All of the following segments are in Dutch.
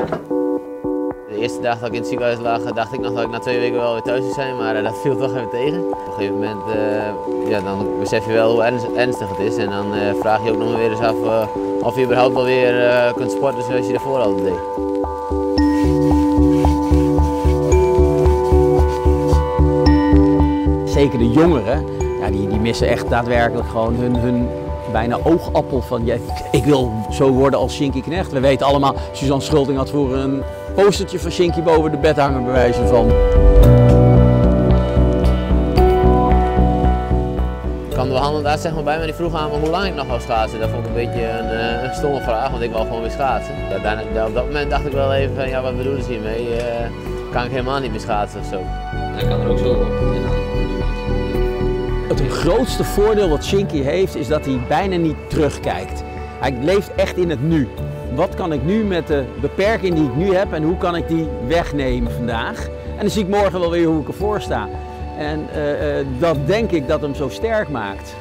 De eerste dag dat ik in het ziekenhuis lag, dacht ik nog dat ik na 2 weken wel weer thuis zou zijn, maar dat viel toch even tegen. Op een gegeven moment dan besef je wel hoe ernstig het is en dan vraag je ook nog weer eens af of je überhaupt wel weer kunt sporten zoals je daarvoor altijd deed. Zeker de jongeren, ja, die missen echt daadwerkelijk gewoon hun bijna oogappel van ik wil zo worden als Shinky Knecht. We weten allemaal, Suzanne Schulting had vroeger een postertje van Shinky boven de bed hangen bij wijze van. Ik kwam de behandeldarts zeg maar bij me, die vroeg aan me hoe lang ik nog wou schaatsen. Dat vond ik een beetje een stomme vraag, want ik wou gewoon weer schaatsen. Ja, op dat moment dacht ik wel even van ja, wat bedoelen ze hiermee? Kan ik helemaal niet meer schaatsen of zo. Hij kan er ook zo op. Het grootste voordeel wat Shinky heeft is dat hij bijna niet terugkijkt. Hij leeft echt in het nu. Wat kan ik nu met de beperking die ik nu heb en hoe kan ik die wegnemen vandaag? En dan zie ik morgen wel weer hoe ik ervoor sta. En dat denk ik dat hem zo sterk maakt.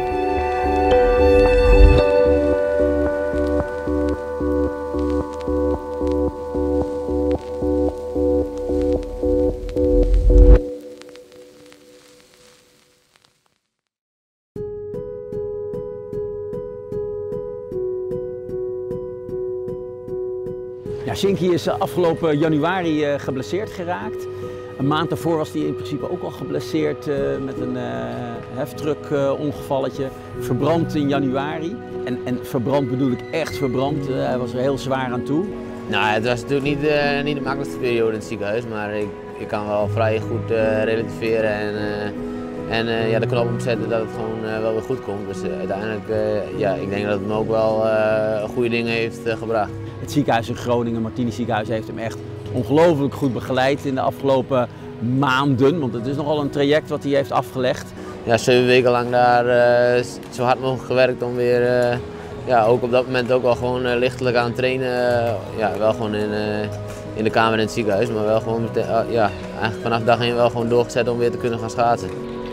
Ja, Shinky is afgelopen januari geblesseerd geraakt. Een maand daarvoor was hij in principe ook al geblesseerd met een heftruck-ongevalletje. Verbrand in januari. En verbrand bedoel ik echt verbrand. Hij was er heel zwaar aan toe. Nou, het was natuurlijk niet de makkelijkste periode in het ziekenhuis, maar ik kan wel vrij goed relativeren en de knop omzetten dat het gewoon wel weer goed komt. Dus uiteindelijk, ik denk dat het me ook wel goede dingen heeft gebracht. Het ziekenhuis in Groningen, Martini ziekenhuis, heeft hem echt ongelooflijk goed begeleid in de afgelopen maanden. Want het is nogal een traject wat hij heeft afgelegd. Ja, 7 weken lang daar zo hard mogelijk gewerkt om weer, ook op dat moment ook wel gewoon lichtelijk aan het trainen. Wel gewoon in de kamer in het ziekenhuis, maar wel gewoon eigenlijk vanaf dag 1 wel gewoon doorgezet om weer te kunnen gaan schaatsen.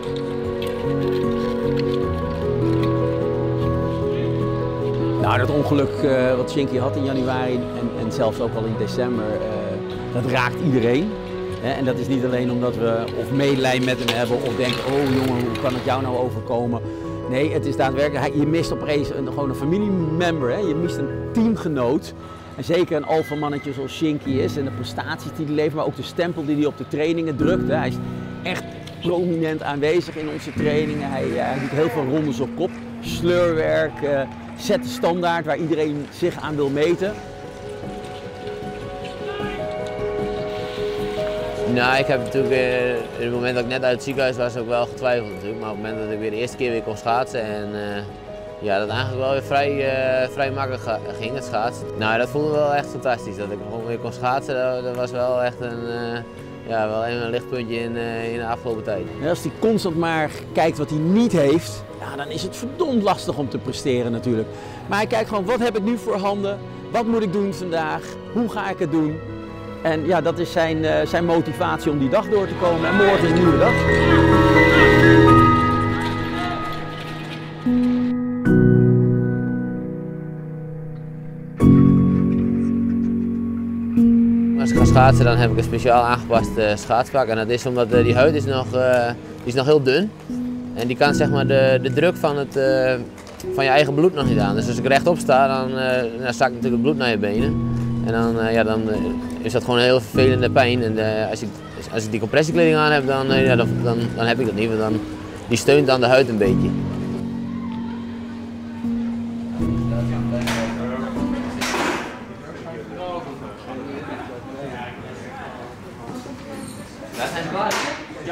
Nou, dat ongeluk wat Shinky had in januari en zelfs ook al in december, dat raakt iedereen. En dat is niet alleen omdat we of medelijden met hem hebben of denken, oh jongen, hoe kan het jou nou overkomen? Nee, het is daadwerkelijk, je mist opeens gewoon een familiemember, hè? Je mist een teamgenoot. En zeker een alfamannetje zoals Shinky is en de prestaties die hij levert, maar ook de stempel die hij op de trainingen drukt. Hè? Hij is echt prominent aanwezig in onze trainingen. Hij doet heel veel rondes op kop, sleurwerk, zet de standaard waar iedereen zich aan wil meten. Nou, ik heb natuurlijk in het moment dat ik net uit het ziekenhuis was ook wel getwijfeld natuurlijk. Maar op het moment dat ik weer de eerste keer weer kon schaatsen en dat eigenlijk wel weer vrij makkelijk ging, het schaatsen. Nou, dat voelde wel echt fantastisch. Dat ik gewoon weer kon schaatsen, dat was wel echt wel een lichtpuntje in de afgelopen tijd. En als hij constant maar kijkt wat hij niet heeft, dan is het verdomd lastig om te presteren natuurlijk. Maar hij kijkt gewoon, wat heb ik nu voor handen? Wat moet ik doen vandaag? Hoe ga ik het doen? En ja, dat is zijn motivatie om die dag door te komen. En morgen is een nieuwe dag. Als ik ga schaatsen, dan heb ik een speciaal aangepast schaatspak. En dat is omdat die huid is nog heel dun. En die kan zeg maar de druk van je eigen bloed nog niet aan. Dus als ik rechtop sta, dan zakt natuurlijk het bloed naar je benen. En dan is dat gewoon een heel vervelende pijn. En als ik die compressiekleding aan heb, dan heb ik dat niet. Want die steunt aan de huid een beetje. Daar zijn ze klaar. Ja.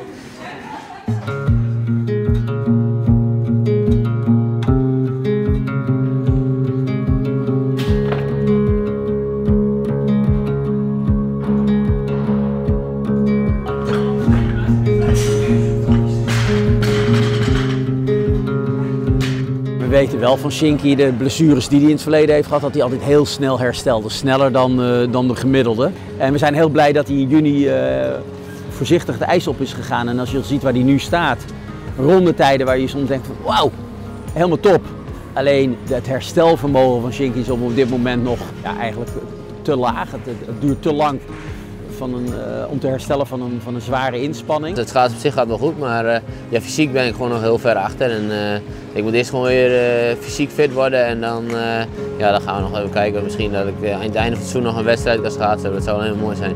We weten wel van Shinky, de blessures die hij in het verleden heeft gehad, dat hij altijd heel snel herstelde. Sneller dan de gemiddelde. En we zijn heel blij dat hij in juni voorzichtig de ijs op is gegaan. En als je ziet waar hij nu staat, rondetijden waar je soms denkt van wauw, helemaal top. Alleen het herstelvermogen van Shinky is op dit moment nog eigenlijk te laag. Het duurt te lang om te herstellen van een zware inspanning. Het schaatsen op zich gaat wel goed, maar ja, fysiek ben ik gewoon nog heel ver achter. En, ik moet eerst gewoon weer fysiek fit worden en dan, ja, dan gaan we nog even kijken. Misschien dat ik aan het einde van het seizoen nog een wedstrijd kan schaatsen. Dat zou wel heel mooi zijn.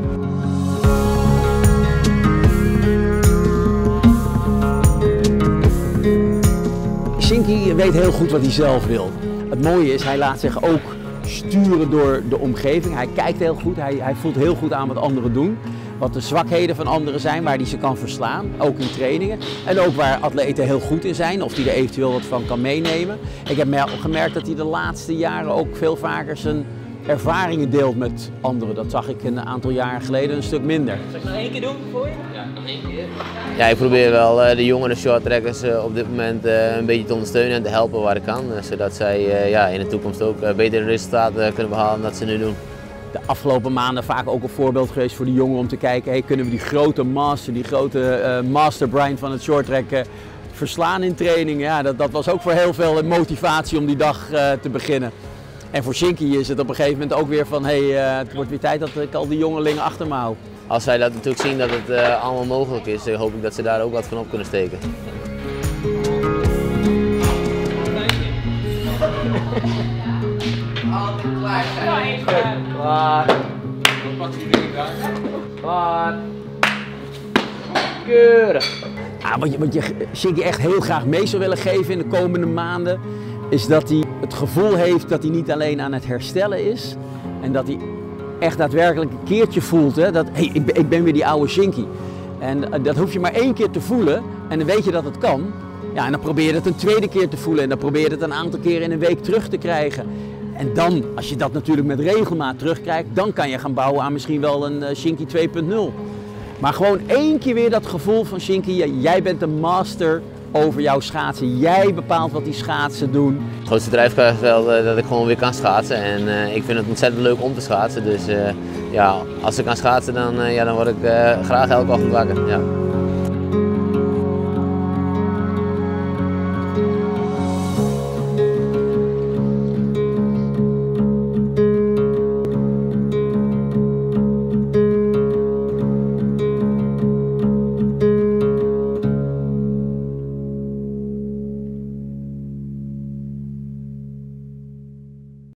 Shinky weet heel goed wat hij zelf wil. Het mooie is, hij laat zich ook sturen door de omgeving. Hij kijkt heel goed, hij voelt heel goed aan wat anderen doen. Wat de zwakheden van anderen zijn, waar hij ze kan verslaan, ook in trainingen. En ook waar atleten heel goed in zijn, of die er eventueel wat van kan meenemen. Ik heb gemerkt dat hij de laatste jaren ook veel vaker zijn ervaringen deelt met anderen. Dat zag ik een aantal jaren geleden een stuk minder. Zal ik nog 1 keer doen voor je? Ja, nog 1 keer. Ja, ik probeer wel de jongere shorttrackers op dit moment een beetje te ondersteunen en te helpen waar ik kan. Zodat zij ja, in de toekomst ook betere resultaten kunnen behalen dan dat ze nu doen. De afgelopen maanden vaak ook een voorbeeld geweest voor de jongen om te kijken, hey, kunnen we die grote masterbrain van het shorttracken verslaan in training. Ja, dat was ook voor heel veel motivatie om die dag te beginnen. En voor Shinky is het op een gegeven moment ook weer van, hey, het wordt weer tijd dat ik al die jongelingen achter me hou. Als zij dat natuurlijk zien dat het allemaal mogelijk is, hoop ik dat ze daar ook wat van op kunnen steken. Altijd klaar zijn. Klaar. Klaar. Keurig. Ja, wat je Shinky echt heel graag mee zou willen geven in de komende maanden, is dat hij het gevoel heeft dat hij niet alleen aan het herstellen is en dat hij echt daadwerkelijk een keertje voelt, hè, dat hey, ik ben weer die oude Shinky. En dat hoef je maar 1 keer te voelen en dan weet je dat het kan. Ja, en dan probeer je het een tweede keer te voelen en dan probeer je het een aantal keren in een week terug te krijgen. En dan, als je dat natuurlijk met regelmaat terugkrijgt, dan kan je gaan bouwen aan misschien wel een Shinky 2.0. Maar gewoon 1 keer weer dat gevoel van Shinky, jij bent de master over jouw schaatsen. Jij bepaalt wat die schaatsen doen. De grootste drijfkracht is wel dat ik gewoon weer kan schaatsen. En ik vind het ontzettend leuk om te schaatsen. Dus ja, als ik kan schaatsen, dan word ik graag elke ochtend wakker. Ja.